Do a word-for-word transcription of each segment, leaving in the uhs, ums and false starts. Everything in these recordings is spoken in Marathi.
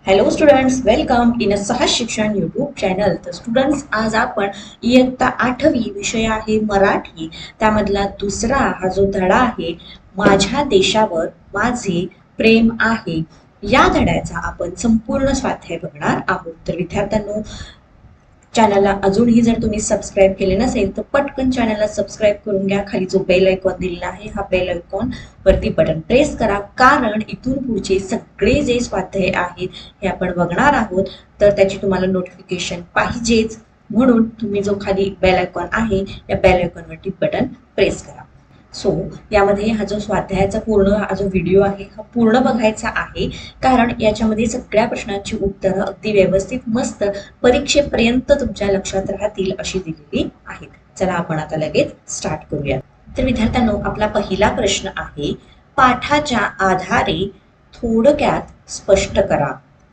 Hello students, welcome in a Sahaj Shikshan YouTube channel. तर स्टुडंट्स, आज आपण इयत्ता आठवी विषय आहे मराठी, त्यामधला दुसरा हा जो धडा आहे माझ्या देशावर माझे प्रेम आहे, या धड्याचा आपण संपूर्ण स्वाध्याय बघणार आहोत. तर विद्यार्थ्यांनो, चॅनलला अजूनही जर तुम्ही सबस्क्राईब केले नसेल तर पटकन चॅनलला सबस्क्राईब करून घ्या. खाली जो बेल आयकॉन दिलेला आहे हा बेल आयकॉन वरती बटन प्रेस करा, कारण इथून पुढचे सगळे जे स्वाध्याय आहेत हे आपण बघणार आहोत, तर त्याची तुम्हाला नोटिफिकेशन पाहिजेच. म्हणून तुम्ही जो खाली बेल आयकॉन आहे या बेल आयकॉन वरती बटन प्रेस करा. सो यामध्ये हा जो स्वाध्यायाचा पूर्ण हा जो व्हिडिओ आहे हा पूर्ण बघायचा आहे, कारण याच्यामध्ये सगळ्या प्रश्नांची उत्तरं अगदी व्यवस्थित मस्त परीक्षेपर्यंत तुमच्या लक्षात राहतील अशी दिलेली आहेत. चला आपण आता लगेच स्टार्ट करूया. तर विद्यार्थ्यांनो, आपला पहिला प्रश्न आहे, पाठाच्या आधारे थोडक्यात स्पष्ट करा.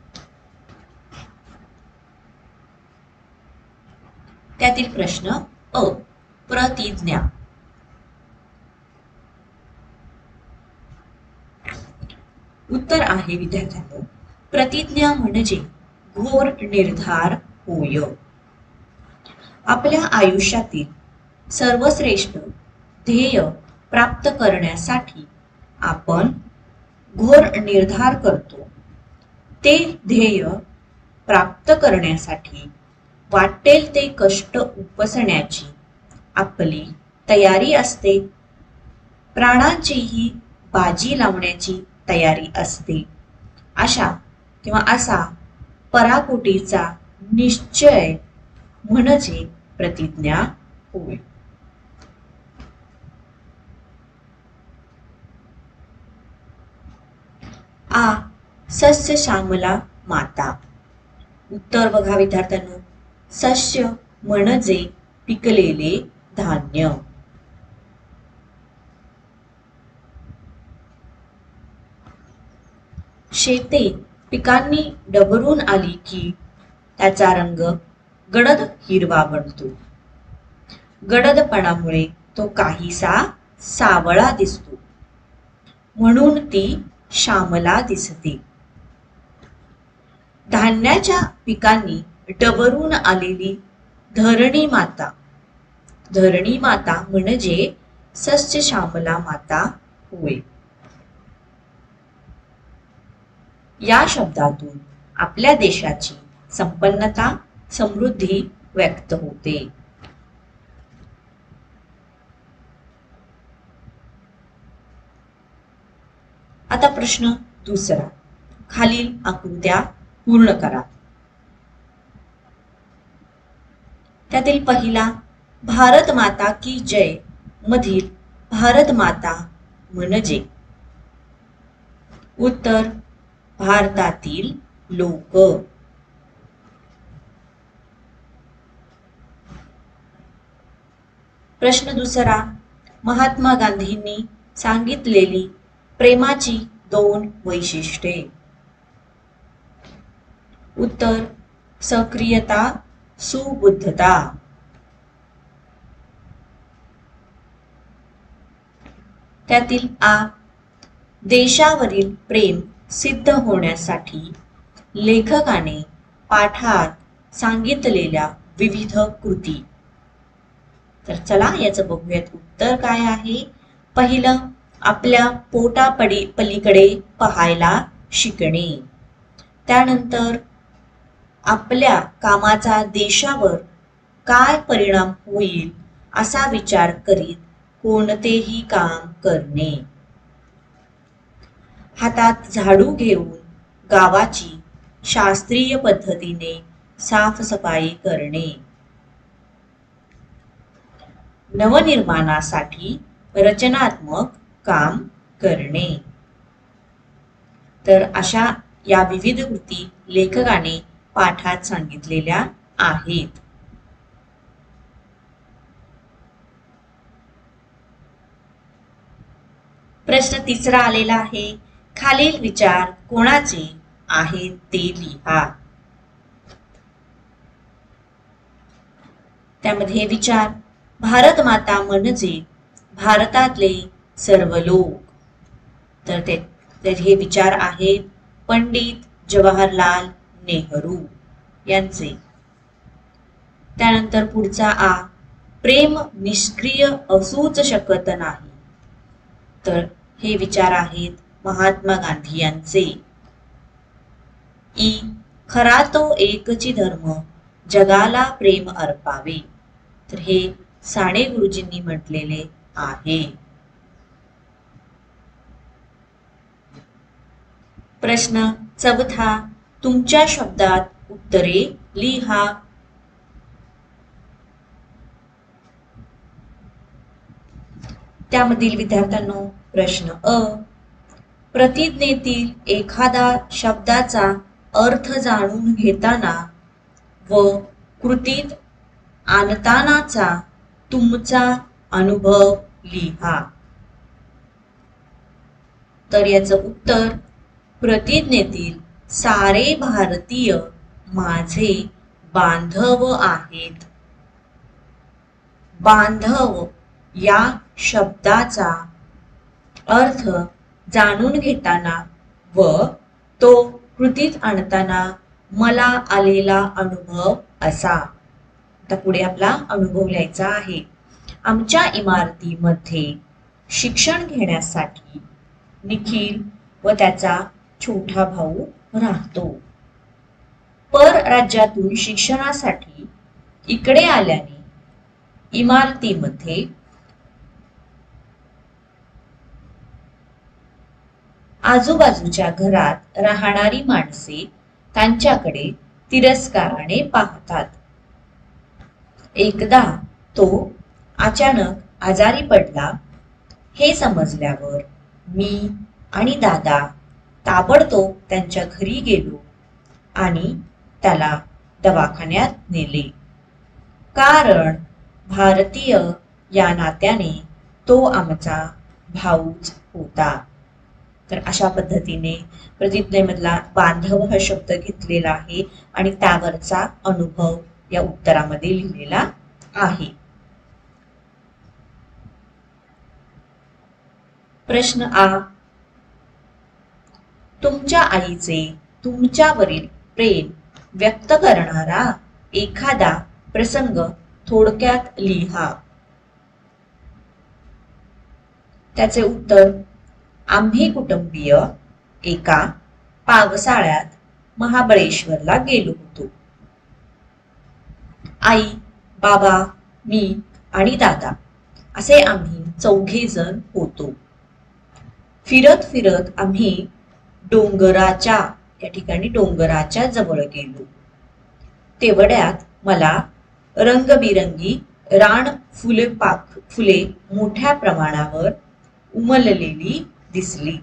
त्यातील प्रश्न अ, प्रतिज्ञा. उत्तर आहे विद्यार्थ्यांनो, प्रतिज्ञा म्हणजे घोर निर्धार होय. आपल्या आयुष्यातील सर्वश्रेष्ठ ध्येय प्राप्त करण्यासाठी आपण घोर निर्धार करतो. ते ध्येय प्राप्त करण्यासाठी वाटेल ते कष्ट उपसण्याची आपली तयारी असते. प्राणांचीही बाजी लावण्याची तयारी असते. अशा किंवा असा पराकोटीचा निश्चय म्हणजे प्रतिज्ञा होय. आ, सस्य श्यामला माता. उत्तर बघा विद्यार्थ्यांनो, सस्य म्हणजे पिकलेले धान्य. शेते पिकांनी डबरून आली की त्याचा रंग गडद हिरवा बनतो. गडदपणामुळे तो काहीसा सावळा दिसतो, म्हणून ती श्यामला दिसते. धान्याच्या पिकांनी डबरून आलेली धरणी माता. धरणी माता म्हणजे सस्य श्यामला माता होय. या शब्दातून आपल्या देशाची संपन्नता, समृद्धी व्यक्त होते. आता प्रश्न दुसरा, खालील आकृत्या पूर्ण करा. त्यातील पहिला, भारत माता की जय मधील भारत माता म्हणजे. उत्तर, भारतातील लोक. प्रश्न दुसरा, महात्मा गांधींनी सांगितलेली प्रेमाची दोन वैशिष्ट्ये. उत्तर, सक्रियता, सुबुद्धता. त्यातील आ, देशावरील प्रेम सिद्ध होण्यासाठी लेखकाने पाठात सांगितलेल्या विविध कृती. तर चला याचं बघूयात उत्तर काय आहे. पहिलं, आपल्या पोटापडी पलीकडे पाहायला शिकणे. त्यानंतर, आपल्या कामाचा देशावर काय परिणाम होईल असा विचार करीत कोणतेही काम करणे. हातात झाडू घेऊन गावाची शास्त्रीय पद्धतीने साफसफाई करणे. नवनिर्माणासाठी रचनात्मक काम करणे. तर अशा या विविध कृती लेखकाने पाठात सांगितलेल्या आहेत. प्रश्न तिसरा आलेला आहे, खालील विचार कोणाचे आहेत ते लिहा. त्यामध्ये विचार, भारत माता म्हणजे भारतातले सर्व लोक. तर ते हे विचार आहेत पंडित जवाहरलाल नेहरू यांचे. त्यानंतर पुढचा आ, प्रेम निष्क्रिय असूच शकत नाही. तर हे विचार आहेत महात्मा गांधी यांचे. ई, खरा तो एकची धर्म जगाला प्रेम अर्पावे. तर हे साने गुरुजींनी म्हटलेले आहे. प्रश्न चौथा, तुमच्या शब्दात उत्तरे लिहा. त्यामधील विद्यार्थ्यांनो प्रश्न अ, प्रतिज्ञेतील एखादा शब्दाचा अर्थ जाणून घेताना व कृतीत आणतानाचा तुमचा अनुभव लिहा. तर याचं उत्तर, प्रतिज्ञेतील सारे भारतीय माझे बांधव आहेत. बांधव या शब्दाचा अर्थ जाणून घेताना व तो कृतीत आणताना मला आलेला अनुभव असा. आता पुढे आपला अनुभव लिहायचा आहे. आमच्या इमारतीमध्ये शिक्षण घेण्यासाठी निखिल व त्याचा छोटा भाऊ राहतो. परराज्यातून शिक्षणासाठी इकडे आल्याने इमारतीमध्ये आजूबाजूच्या घरात राहणारी माणसे त्यांच्याकडे तिरस्काराने पाहतात. एकदा तो अचानक आजारी पडला हे समजल्यावर मी आणि दादा ताबडतोब त्यांच्या घरी गेलो आणि त्याला दवाखान्यात नेले. कारण भारतीय या नात्याने तो आमचा भाऊच होता. तर अशा पद्धतीने प्रतिज्ञेमधला बांधव हा शब्द घेतलेला आहे आणि त्यावरचा अनुभव या उत्तरामध्ये लिहिलेला आहे. प्रश्न आ, तुमच्या आईचे तुमच्यावरील प्रेम व्यक्त करणारा एखादा प्रसंग थोडक्यात लिहा. त्याचे उत्तर, आम्ही कुटुंबीय एका पावसाळ्यात महाबळेश्वरला गेलो होतो. आई, बाबा, मी आणि दादा असे आम्ही चौघे जण होतो. फिरत फिरत आम्ही डोंगराच्या या ठिकाणी डोंगराच्या जवळ गेलो. तेवढ्यात मला रंगबिरंगी रान फुले पाक फुले मोठ्या प्रमाणावर उमललेली दिसली.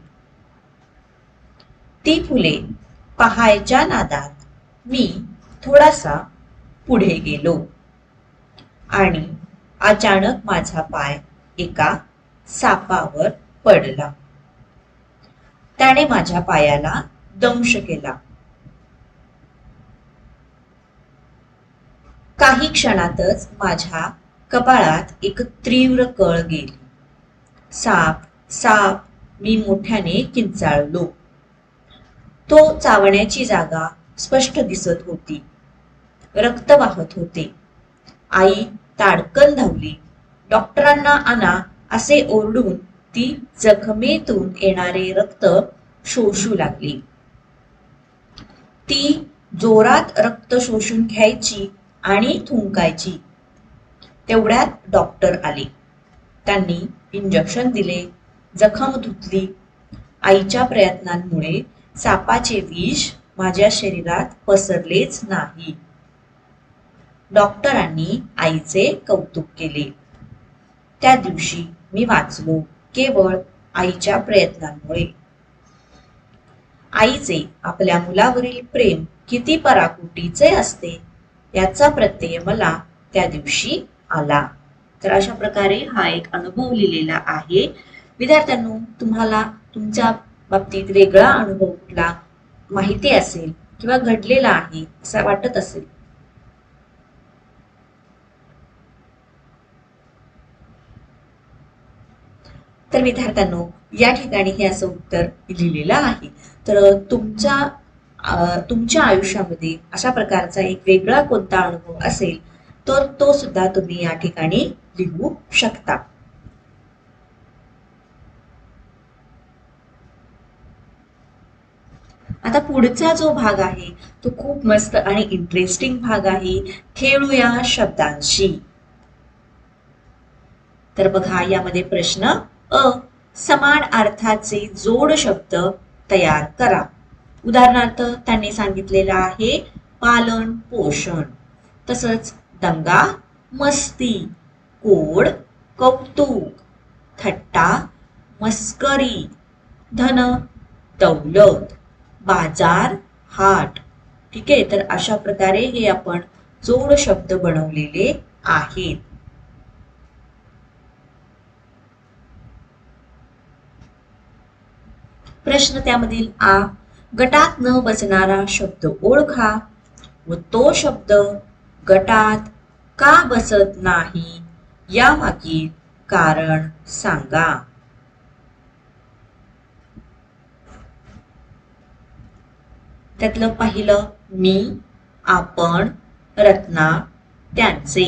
ती फुले पाहायच्या नादात मी थोडासा पुढे गेलो आणि अचानक माझा पाय एका सापावर पडला. त्याने माझ्या पायाला दंश केला. काही क्षणातच माझ्या कपाळात एक तीव्र कळ गेली. साप साप मी मोठ्याने किंचाळलो. तो चावण्याची जागा स्पष्ट दिसत होती. रक्त वाहत होते. आई ताडकन धावली. डॉक्टरांना आणा असे ओरडून ती जखमेतून येणारे रक्त शोषू लागली. ती जोरात रक्त शोषून घ्यायची आणि थुंकायची. तेवढ्यात डॉक्टर आले. त्यांनी इंजेक्शन दिले. जखम धुतली. आईच्या प्रयत्नांमुळे सापाचे विष माझ्या शरीरात पसरलेच नाही. डॉक्टरांनी आईचे कौतुक केले. त्या दिवशी मी वाचलो केवळ आईच्या प्रयत्नांमुळे. आईचे आपल्या मुलावरील प्रेम किती पराकोटीचे असते याचा प्रत्यय मला त्या दिवशी आला. तर अशा प्रकारे हा एक अनुभव लिहिलेला आहे. विद्यार्थ्यांनो, तुम्हाला तुमच्या बाबतीत वेगळा अनुभव कुठला माहिती असेल किंवा घडलेला आहे असं वाटत असेल तर विद्यार्थ्यांनो या ठिकाणी हे असं उत्तर लिहिलेलं आहे. तर तुमच्या तुमच्या आयुष्यामध्ये अशा प्रकारचा एक वेगळा कोणता अनुभव असेल तर तो सुद्धा तुम्ही या ठिकाणी लिहू शकता. आता पुढचा जो भाग आहे तो खूप मस्त आणि इंटरेस्टिंग भाग आहे. खेळूया शब्दांशी. तर बघा यामध्ये प्रश्न अ समान अर्थाचे जोड शब्द तयार करा. उदाहरणार्थ त्यांनी सांगितलेलं आहे पालन पोषण, तसंच दंगा मस्ती, कोड कौतुक, थट्टा मस्करी, धन दौलत, बाजार हाट. ठीक आहे, तर अशा प्रकारे हे आपण जोड शब्द बनवलेले आहेत. प्रश्न त्यामधील आ गटात न बसणारा शब्द ओळखा व तो शब्द गटात का बसत नाही यामागील कारण सांगा. त्यातलं पहिलं मी, आपण, रत्ना, त्यांचे.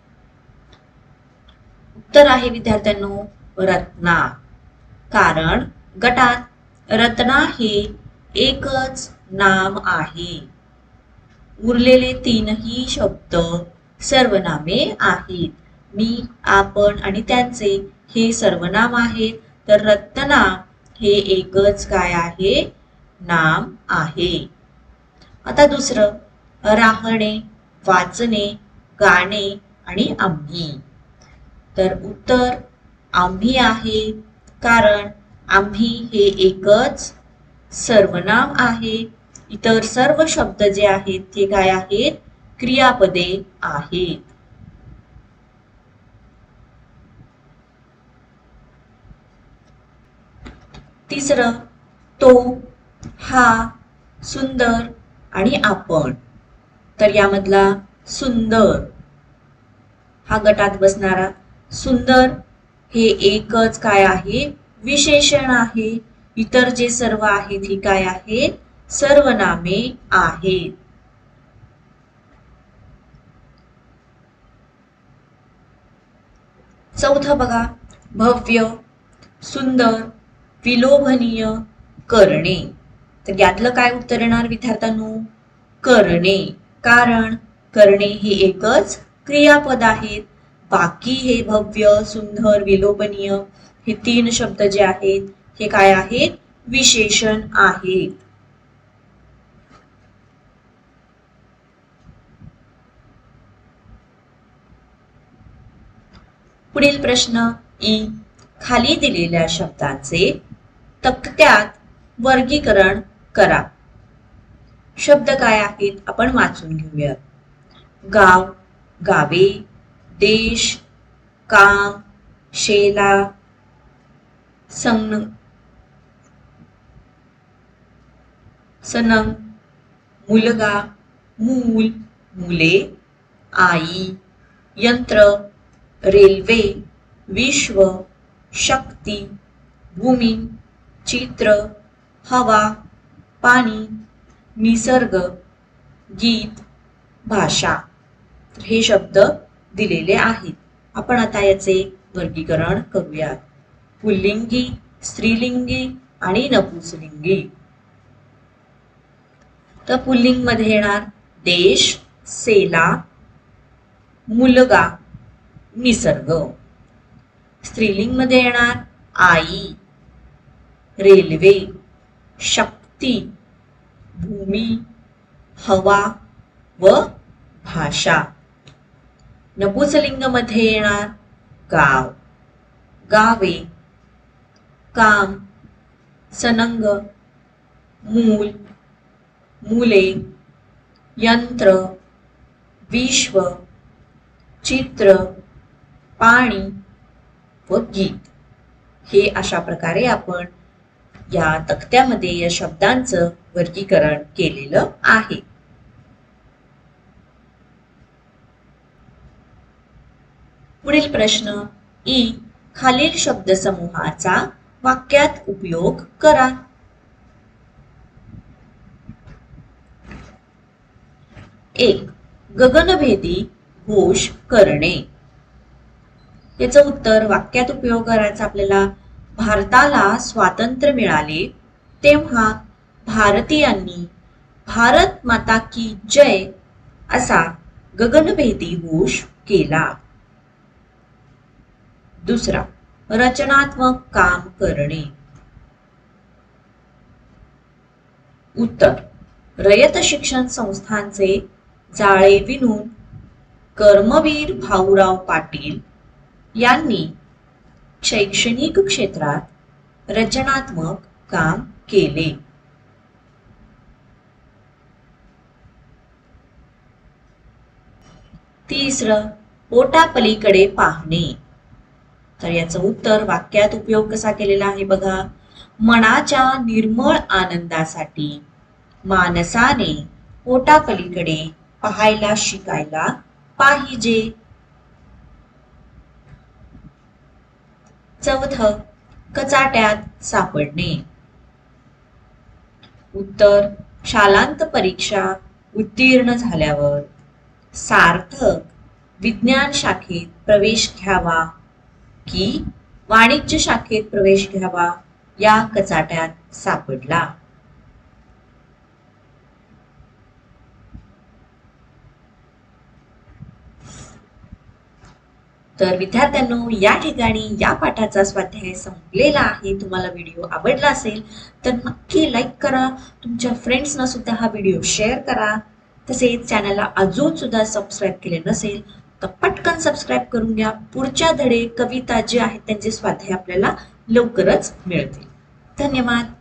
उत्तर आहे विद्यार्थ्यांनो रत्ना. कारण गटात रत्ना हे एकच नाम आहे. उरलेले तीनही शब्द सर्वनामे आहेत. मी, आपण आणि त्यांचे हे सर्वनाम आहेत, तर रत्ना हे एकच काय आहे नाम आहे. आता दुसरं राहणे, वाचणे, गाणे आणि आम्ही. तर उत्तर आम्ही आहे. कारण आम्ही हे एकच सर्वनाम आहे. इतर सर्व शब्द जे आहेत ते काय आहेत क्रियापदे आहेत. तिसरं तो, हा, सुंदर आणि आपण. तर यामधला सुंदर हा गटात बसणारा. सुंदर हे एकच काय आहे विशेषण आहे. इतर जे सर्व आहेत ही काय आहेत सर्वनामे आहेत. चौथं बघा भव्य, सुंदर, विलोभनीय, करणे. तर यातलं काय उत्तर येणार विद्यार्थ्यांनो करणे. कारण करणे हे एकच क्रियापद आहेत. बाकी हे भव्य, सुंदर, विलोभनीय हे तीन शब्द जे आहेत हे काय आहेत विशेषण आहेत. पुढील प्रश्न ई खाली दिलेल्या शब्दांचे तक्त्यात वर्गीकरण करा. शब्द काय आहेत आपण वाचून घेऊया. गाव, गावे, देश, काम, शेला, संग सनम, मुलगा, मूल, मुले, आई, यंत्र, रेल्वे, विश्व, शक्ती, भूमी, चित्र, हवा, पाणी, निसर्ग, गीत, भाषा. हे शब्द दिलेले आहेत. आपण आता याचे वर्गीकरण करूया. पुल्लिंगी, स्त्रीलिंगी आणि नपुंसकलिंगी. तर पुल्लिंग मध्ये येणार देश, सेला, मुलगा, निसर्ग. स्त्रीलिंग मध्ये येणार आई, रेल्वे, शक्ती, भूमी, हवा व भाषा. नपुंसकलिंग मध्ये येणार गाव, गावे, काम, सनंग, मूल, मुले, यंत्र, विश्व, चित्र, पाणी व गीत. हे अशा प्रकारे आपण या तक्त्यामध्ये या शब्दांचं वर्गीकरण केलेलं आहे. पुढील प्रश्न ई खालील शब्दसमूहाचा वाक्यात उपयोग करा. एक, गगनभेदी घोष करणे. याचं उत्तर वाक्यात उपयोग करायचा आपल्याला. भारताला स्वातंत्र्य मिळाले तेव्हा भारतीयांनी भारत माता की जय असा गगनभेदी घोष केला. दुसरा, रचनात्मक काम करणे. उत्तर, रयत शिक्षण संस्थांचे जाळे विणून कर्मवीर भाऊराव पाटील यांनी शैक्षणिक क्षेत्रात रचनात्मक काम केले. तिसरं, पोटापलीकडे पाहणे. तर याचं उत्तर वाक्यात उपयोग कसा केलेला आहे बघा. मनाच्या निर्मळ आनंदासाठी माणसाने पोटापलीकडे पाहायला शिकायला पाहिजे. चौथं, कचाट्यात सापडणे. उत्तर, शालांत परीक्षा उत्तीर्ण झाल्यावर सार्थक विज्ञान शाखेत प्रवेश घ्यावा की वाणिज्य शाखेत प्रवेश घ्यावा या कचाट्यात सापडला. तर विद्यार्थ्यांनो, या ठिकाणी या पाठाचा स्वाध्याय संपलेला आहे. तुम्हाला व्हिडिओ आवडला असेल तर नक्की लाईक करा. तुमच्या फ्रेंड्सना सुद्धा हा व्हिडिओ शेअर करा. तसेच चॅनलला अजून सुद्धा सबस्क्राईब केले नसेल तर पटकन सबस्क्राईब करून घ्या. पुढच्या धडे कविता जे आहेत त्यांचे स्वाध्याय आपल्याला लवकरच मिळतील. धन्यवाद.